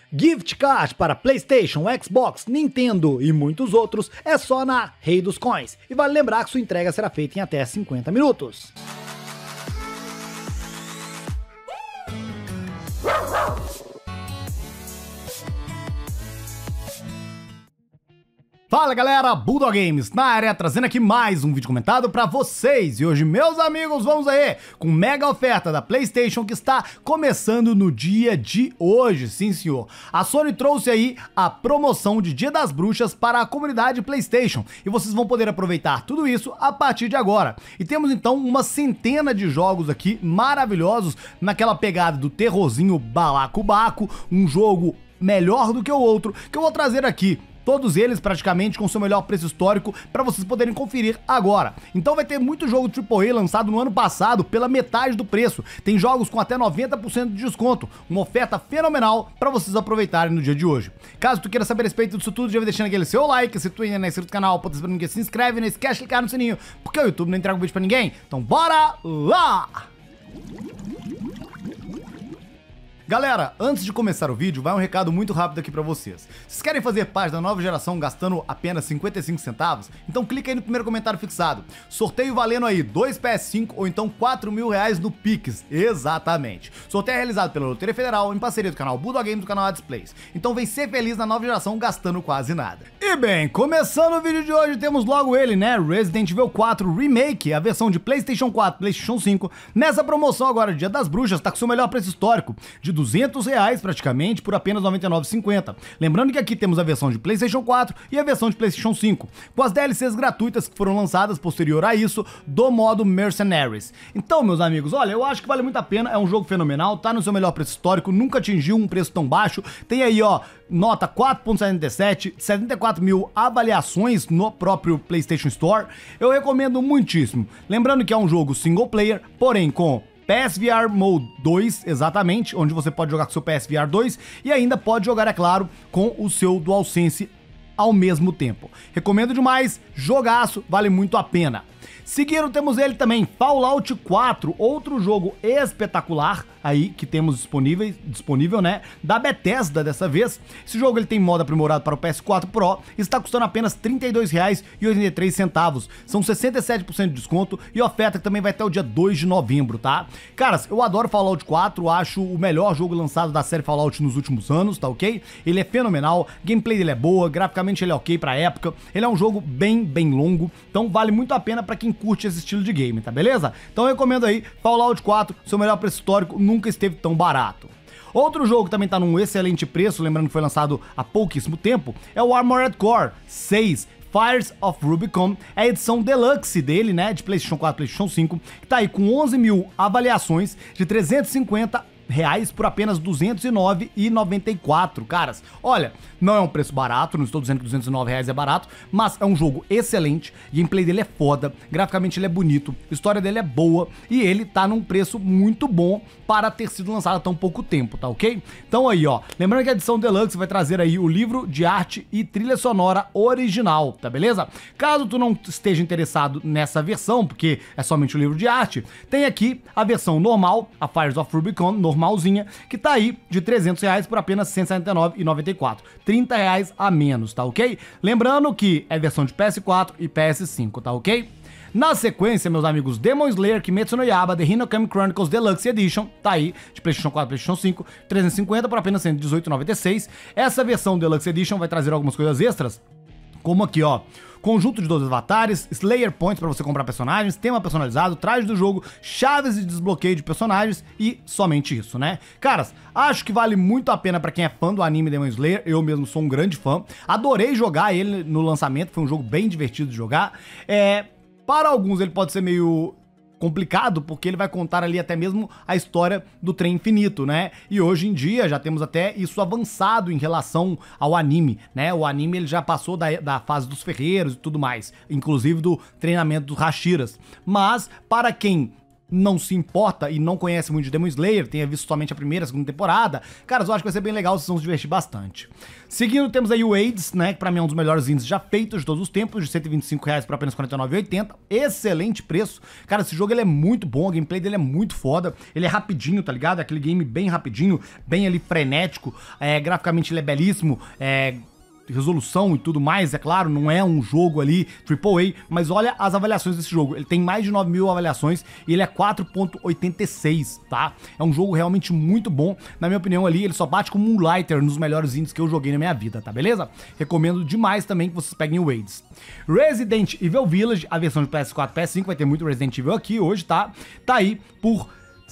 Gift card para PlayStation, Xbox, Nintendo e muitos outros é só na Rei dos Coins. E vale lembrar que sua entrega será feita em até 50 minutos. Fala galera, Bulldog Games na área, trazendo aqui mais um vídeo comentado pra vocês. E hoje, meus amigos, vamos aí com mega oferta da PlayStation que está começando no dia de hoje, sim senhor. A Sony trouxe aí a promoção de Dia das Bruxas para a comunidade PlayStation e vocês vão poder aproveitar tudo isso a partir de agora. E temos então uma centena de jogos aqui maravilhosos naquela pegada do terrorzinho balacobaco, um jogo melhor do que o outro que eu vou trazer aqui. Todos eles praticamente com seu melhor preço histórico para vocês poderem conferir agora. Então vai ter muito jogo AAA lançado no ano passado pela metade do preço. Tem jogos com até 90% de desconto. Uma oferta fenomenal para vocês aproveitarem no dia de hoje. Caso tu queira saber a respeito disso tudo, já vai deixando aquele seu like. Se tu ainda não é inscrito no canal, pode ser que se inscreve, não esquece de clicar no sininho, porque o YouTube não entrega um vídeo para ninguém. Então bora lá! Galera, antes de começar o vídeo, vai um recado muito rápido aqui pra vocês. Vocês querem fazer parte da nova geração gastando apenas 55 centavos? Então clica aí no primeiro comentário fixado. Sorteio valendo aí 2 PS5 ou então 4 mil reais no Pix. Exatamente. Sorteio é realizado pela Loteria Federal em parceria do canal Bulldog Games e do canal Displays. Então vem ser feliz na nova geração gastando quase nada. E bem, começando o vídeo de hoje, temos logo ele, né? Resident Evil 4 Remake, a versão de PlayStation 4, PlayStation 5. Nessa promoção agora, Dia das Bruxas, tá com seu melhor preço histórico, de R$200 praticamente por apenas R$ 99,50. Lembrando que aqui temos a versão de PlayStation 4 e a versão de PlayStation 5, com as DLCs gratuitas que foram lançadas posterior a isso do modo Mercenaries. Então, meus amigos, olha, eu acho que vale muito a pena, é um jogo fenomenal, tá no seu melhor preço histórico, nunca atingiu um preço tão baixo, tem aí, ó, nota 4.77, 74 mil avaliações no próprio PlayStation Store, eu recomendo muitíssimo. Lembrando que é um jogo single player, porém com PSVR Mode 2, exatamente, onde você pode jogar com seu PSVR 2 e ainda pode jogar, é claro, com o seu DualSense ao mesmo tempo. Recomendo demais, jogaço, vale muito a pena. Seguindo, temos ele também, Fallout 4, outro jogo espetacular aí que temos disponível, né, da Bethesda dessa vez. Esse jogo ele tem modo aprimorado para o PS4 Pro e está custando apenas R$ 32,83. São 67% de desconto e oferta que também vai até o dia 2 de novembro, tá? Caras, eu adoro Fallout 4, acho o melhor jogo lançado da série Fallout nos últimos anos, tá ok? Ele é fenomenal, gameplay dele é boa, graficamente ele é ok pra época, ele é um jogo bem longo, então vale muito a pena pra quem curte esse estilo de game, tá beleza? Então eu recomendo aí, Fallout 4, seu melhor preço histórico, nunca esteve tão barato. Outro jogo que também tá num excelente preço, lembrando que foi lançado há pouquíssimo tempo, é o Armored Core 6, Fires of Rubicon, é a edição deluxe dele, né, de PlayStation 4 e PlayStation 5, que tá aí com 11 mil avaliações de R$350 por apenas R$ 209,94, caras. Olha, não é um preço barato, não estou dizendo que R$209 é barato, mas é um jogo excelente, gameplay dele é foda, graficamente ele é bonito, a história dele é boa e ele tá num preço muito bom para ter sido lançado há tão pouco tempo, tá ok? Então aí, ó, lembrando que a edição Deluxe vai trazer aí o livro de arte e trilha sonora original, tá beleza? Caso tu não esteja interessado nessa versão, porque é somente o livro de arte, tem aqui a versão normal, a Fires of Rubicon, normalzinha, que tá aí de R$300 por apenas R$ 179,94. R$30 a menos, tá ok? Lembrando que é versão de PS4 e PS5, tá ok? Na sequência, meus amigos, Demon Slayer Kimetsu no Yaiba The Hinokami Chronicles Deluxe Edition, tá aí, de PlayStation 4 e PlayStation 5, 350 por apenas R$ 118,96. Essa versão Deluxe Edition vai trazer algumas coisas extras, como aqui, ó, conjunto de 12 avatares, Slayer Points para você comprar personagens, tema personalizado, traje do jogo, chaves de desbloqueio de personagens e somente isso, né? Caras, acho que vale muito a pena para quem é fã do anime Demon Slayer, eu mesmo sou um grande fã, adorei jogar ele no lançamento, foi um jogo bem divertido de jogar, para alguns ele pode ser meio complicado, porque ele vai contar ali até mesmo a história do trem infinito, né? E hoje em dia já temos até isso avançado em relação ao anime, né? O anime ele já passou da fase dos ferreiros e tudo mais, inclusive do treinamento dos Hashiras. Mas para quem não se importa e não conhece muito de Demon Slayer, tenha visto somente a primeira, segunda temporada, cara, eu acho que vai ser bem legal, vocês vão se divertir bastante. Seguindo, temos aí o Hades, né, que pra mim é um dos melhores indies já feitos de todos os tempos, de R$125 por apenas R$49,80, excelente preço. Cara, esse jogo ele é muito bom, a gameplay dele é muito foda, ele é rapidinho, tá ligado? É aquele game bem rapidinho, bem ali frenético, graficamente ele é belíssimo, resolução e tudo mais, é claro, não é um jogo ali AAA, mas olha as avaliações desse jogo, ele tem mais de 9.000 avaliações e ele é 4.86, tá? É um jogo realmente muito bom, na minha opinião ali, ele só bate com Moonlighter nos melhores indies que eu joguei na minha vida, tá beleza? Recomendo demais também que vocês peguem o Hades. Resident Evil Village, a versão de PS4 e PS5, vai ter muito Resident Evil aqui hoje, tá? Tá aí por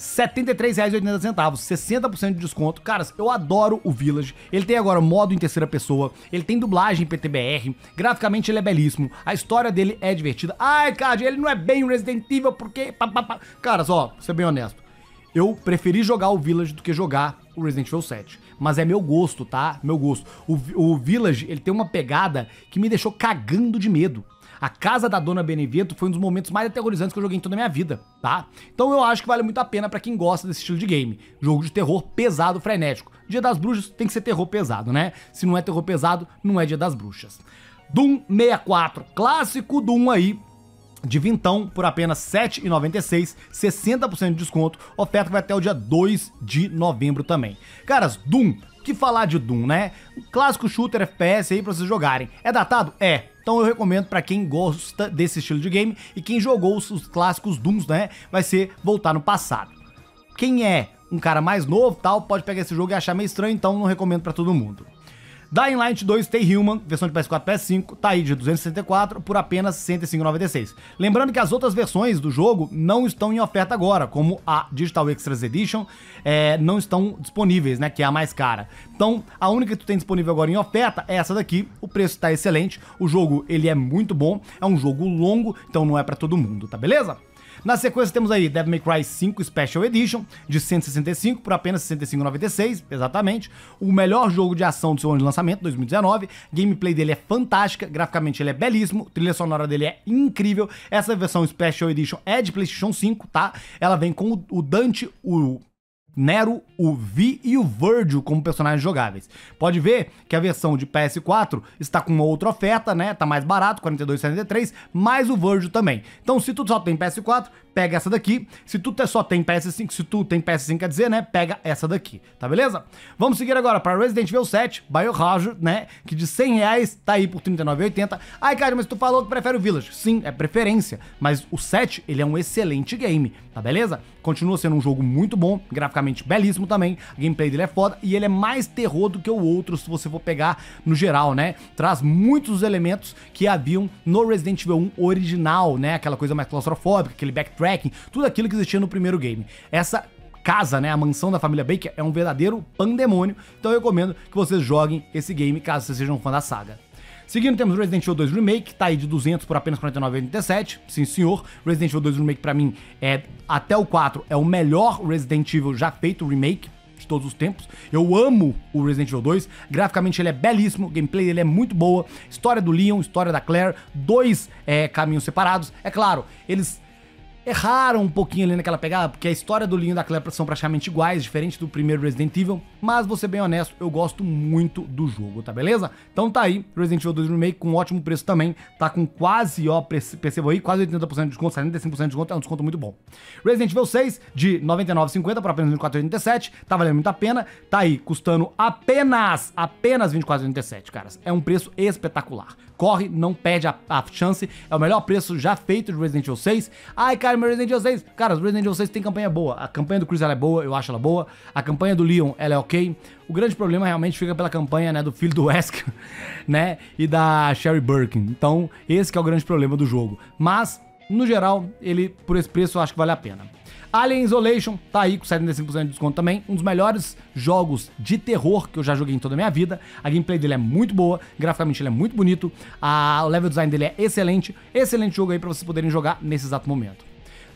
R$73,80, 60% de desconto. Caras, eu adoro o Village. Ele tem agora modo em terceira pessoa, ele tem dublagem PTBR, graficamente ele é belíssimo, a história dele é divertida. Ai, cara, ele não é bem um Resident Evil porque... Caras, ó, vou ser bem honesto, eu preferi jogar o Village do que jogar o Resident Evil 7. Mas é meu gosto, tá? Meu gosto. O Village, ele tem uma pegada que me deixou cagando de medo. A casa da Dona Benevento foi um dos momentos mais aterrorizantes que eu joguei em toda a minha vida, tá? Então eu acho que vale muito a pena pra quem gosta desse estilo de game. Jogo de terror pesado, frenético. Dia das Bruxas tem que ser terror pesado, né? Se não é terror pesado, não é Dia das Bruxas. Doom 64, clássico Doom aí, de vintão por apenas R$7,96, 60% de desconto, oferta vai até o dia 2 de novembro também. Caras, Doom, que falar de Doom, né? Um clássico shooter FPS aí pra vocês jogarem. É datado? É. Então eu recomendo pra quem gosta desse estilo de game e quem jogou os clássicos Dooms, né, vai ser voltar no passado. Quem é um cara mais novo, tal, pode pegar esse jogo e achar meio estranho, então não recomendo pra todo mundo. Dying Light 2 Stay Human, versão de PS4 e PS5, tá aí de 264 por apenas R$105,96. Lembrando que as outras versões do jogo não estão em oferta agora, como a Digital Extras Edition, não estão disponíveis, né, que é a mais cara. Então, a única que tu tem disponível agora em oferta é essa daqui, o preço tá excelente, o jogo ele é muito bom, é um jogo longo, então não é pra todo mundo, tá beleza? Na sequência temos aí Devil May Cry 5 Special Edition, de 165 por apenas R$65,96, exatamente. O melhor jogo de ação do seu ano de lançamento, 2019. Gameplay dele é fantástica, graficamente ele é belíssimo, trilha sonora dele é incrível. Essa versão Special Edition é de PlayStation 5, tá? Ela vem com o Dante, o Nero, o Vi e o Virgil como personagens jogáveis. Pode ver que a versão de PS4 está com uma outra oferta, né? Tá mais barato, R$42,73, mais o Virgil também. Então, se tu só tem PS4, pega essa daqui. Se tu só tem PS5, se tu tem PS5, quer dizer, né? Pega essa daqui, tá beleza? Vamos seguir agora para Resident Evil 7, Biohazard, né? Que de R$100 tá aí por R$39,80. Ai, cara, mas tu falou que prefere o Village. Sim, é preferência, mas o 7, ele é um excelente game, tá beleza? Continua sendo um jogo muito bom, graficamente belíssimo também, a gameplay dele é foda e ele é mais terror do que o outro, se você for pegar no geral, né? Traz muitos elementos que haviam no Resident Evil 1 original, né? Aquela coisa mais claustrofóbica, aquele backtracking, tudo aquilo que existia no primeiro game. Essa casa, né, a mansão da família Baker é um verdadeiro pandemônio, então eu recomendo que vocês joguem esse game caso vocês sejam fã da saga. Seguindo, temos Resident Evil 2 Remake, tá aí de 200 por apenas R$49,87, sim senhor. Resident Evil 2 Remake pra mim, até o 4, é o melhor Resident Evil já feito, remake, de todos os tempos. Eu amo o Resident Evil 2, graficamente ele é belíssimo, gameplay dele é muito boa, história do Leon, história da Claire, dois caminhos separados. É claro, eles erraram um pouquinho ali naquela pegada, porque a história do Leon e da Claire são praticamente iguais, diferente do primeiro Resident Evil, mas vou ser bem honesto, eu gosto muito do jogo, tá beleza? Então tá aí, Resident Evil 2 Remake com um ótimo preço também, tá com quase, ó, percebam aí, quase 80% de desconto, 75% de desconto, é um desconto muito bom. Resident Evil 6, de R$ 99,50 por apenas R$ 24,87, tá valendo muito a pena, tá aí, custando apenas R$ 24,87, caras, é um preço espetacular. Corre, não perde a chance, é o melhor preço já feito de Resident Evil 6. Ai, cara, meu Resident Evil 6, cara, o Resident Evil 6 tem campanha boa, a campanha do Chris ela é boa, eu acho ela boa, a campanha do Leon ela é ok, o grande problema realmente fica pela campanha, né, do filho do Wesker, né, e da Sherry Birkin, então esse que é o grande problema do jogo, mas, no geral, ele, por esse preço, eu acho que vale a pena. Alien Isolation tá aí com 75% de desconto também, um dos melhores jogos de terror que eu já joguei em toda a minha vida, a gameplay dele é muito boa, graficamente ele é muito bonito, o level design dele é excelente, excelente jogo aí pra vocês poderem jogar nesse exato momento.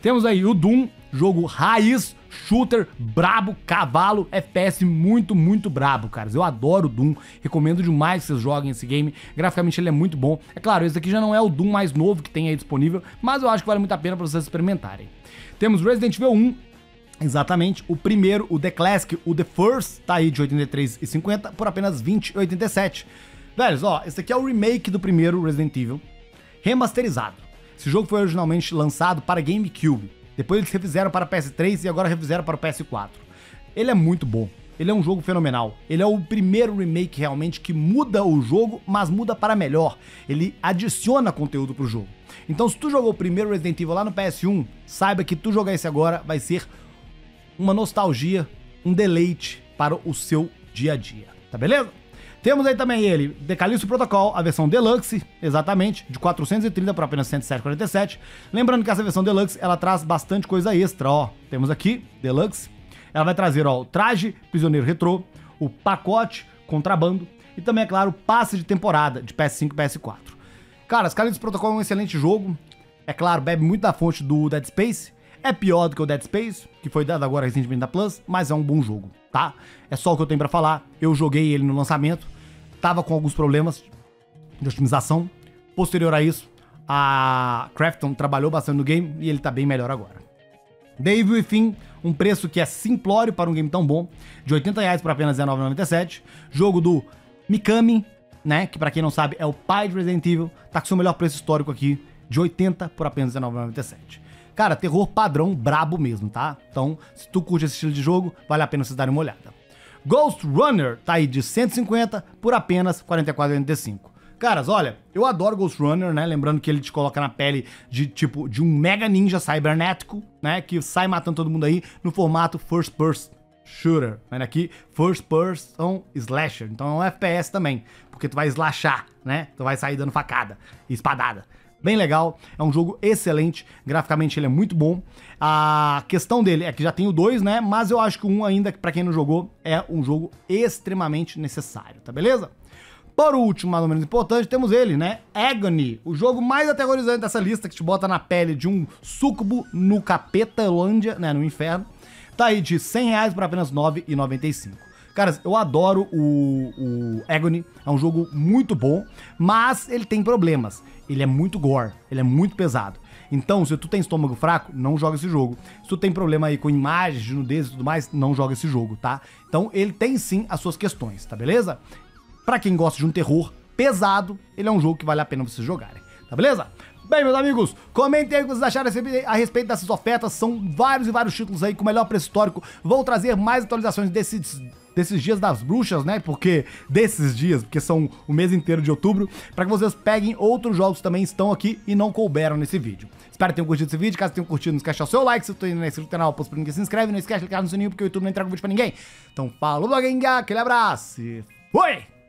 Temos aí o Doom, jogo raiz, shooter, brabo, cavalo, FPS muito, muito brabo, caras. Eu adoro o Doom, recomendo demais que vocês joguem esse game. Graficamente ele é muito bom. É claro, esse aqui já não é o Doom mais novo que tem aí disponível, mas eu acho que vale muito a pena pra vocês experimentarem. Temos Resident Evil 1, exatamente, o primeiro, o The Classic, o The First, tá aí de R$ 83,50 por apenas R$ 20,87. Velhos, ó, esse aqui é o remake do primeiro Resident Evil, remasterizado. Esse jogo foi originalmente lançado para GameCube. Depois eles refizeram para PS3 e agora refizeram para o PS4. Ele é muito bom. Ele é um jogo fenomenal. Ele é o primeiro remake realmente que muda o jogo, mas muda para melhor. Ele adiciona conteúdo pro jogo. Então se tu jogou o primeiro Resident Evil lá no PS1, saiba que tu jogar esse agora vai ser uma nostalgia, um deleite para o seu dia a dia. Tá beleza? Temos aí também ele, The Callisto Protocol, a versão Deluxe, exatamente, de 430 por apenas 107,47. Lembrando que essa versão Deluxe, ela traz bastante coisa extra, ó. Temos aqui, Deluxe, ela vai trazer, ó, o traje Prisioneiro Retrô, o pacote Contrabando e também, é claro, o passe de temporada de PS5 e PS4. Cara, Callisto Protocol é um excelente jogo, é claro, bebe muito da fonte do Dead Space, é pior do que o Dead Space, que foi dado agora recentemente da Plus, mas é um bom jogo, tá? É só o que eu tenho pra falar. Eu joguei ele no lançamento, tava com alguns problemas de otimização. Posterior a isso, a Krafton trabalhou bastante no game e ele tá bem melhor agora. The Evil Within, um preço que é simplório para um game tão bom, de R$ 80 por apenas R$19,97. Jogo do Mikami, né, que pra quem não sabe é o pai de Resident Evil, tá com seu melhor preço histórico aqui, de 80 por apenas R$19,97. Cara, terror padrão brabo mesmo, tá? Então, se tu curte esse estilo de jogo, vale a pena vocês darem uma olhada. Ghost Runner tá aí de 150 por apenas R$ 44,85. Caras, olha, eu adoro Ghost Runner, né? Lembrando que ele te coloca na pele de tipo de um mega ninja cibernético, né? Que sai matando todo mundo aí no formato first person shooter, né? Aqui, first person slasher. Então é um FPS também, porque tu vai slashar, né? Tu vai sair dando facada e espadada. Bem legal, é um jogo excelente, graficamente ele é muito bom. A questão dele é que já tem o 2, né? Mas eu acho que o 1 ainda, pra quem não jogou, é um jogo extremamente necessário, tá beleza? Por último, mais ou menos importante, temos ele, né? Agony, o jogo mais aterrorizante dessa lista, que te bota na pele de um súcubo no Capetalândia, né? No inferno. Tá aí de R$100 por apenas R$9,95. Caras, eu adoro o Agony, é um jogo muito bom, mas ele tem problemas. Ele é muito gore, ele é muito pesado. Então, se tu tem estômago fraco, não joga esse jogo. Se tu tem problema aí com imagens de nudez e tudo mais, não joga esse jogo, tá? Então, ele tem sim as suas questões, tá beleza? Pra quem gosta de um terror pesado, ele é um jogo que vale a pena vocês jogarem, tá beleza? Bem, meus amigos, comentem aí o que vocês acharam a respeito dessas ofertas. São vários e vários títulos aí com o melhor preço histórico. Vou trazer mais atualizações desses dias das bruxas, né? Porque são o mês inteiro de outubro, para que vocês peguem outros jogos que também estão aqui e não couberam nesse vídeo. Espero que tenham curtido esse vídeo. Caso tenham curtido, não esquece de deixar o seu like. Se tu ainda não é inscrito no canal, posto pra ninguém, se inscreve. Não esquece de clicar no sininho, porque o YouTube não entrega o vídeo pra ninguém. Então, falou, bloguinha, aquele abraço e fui!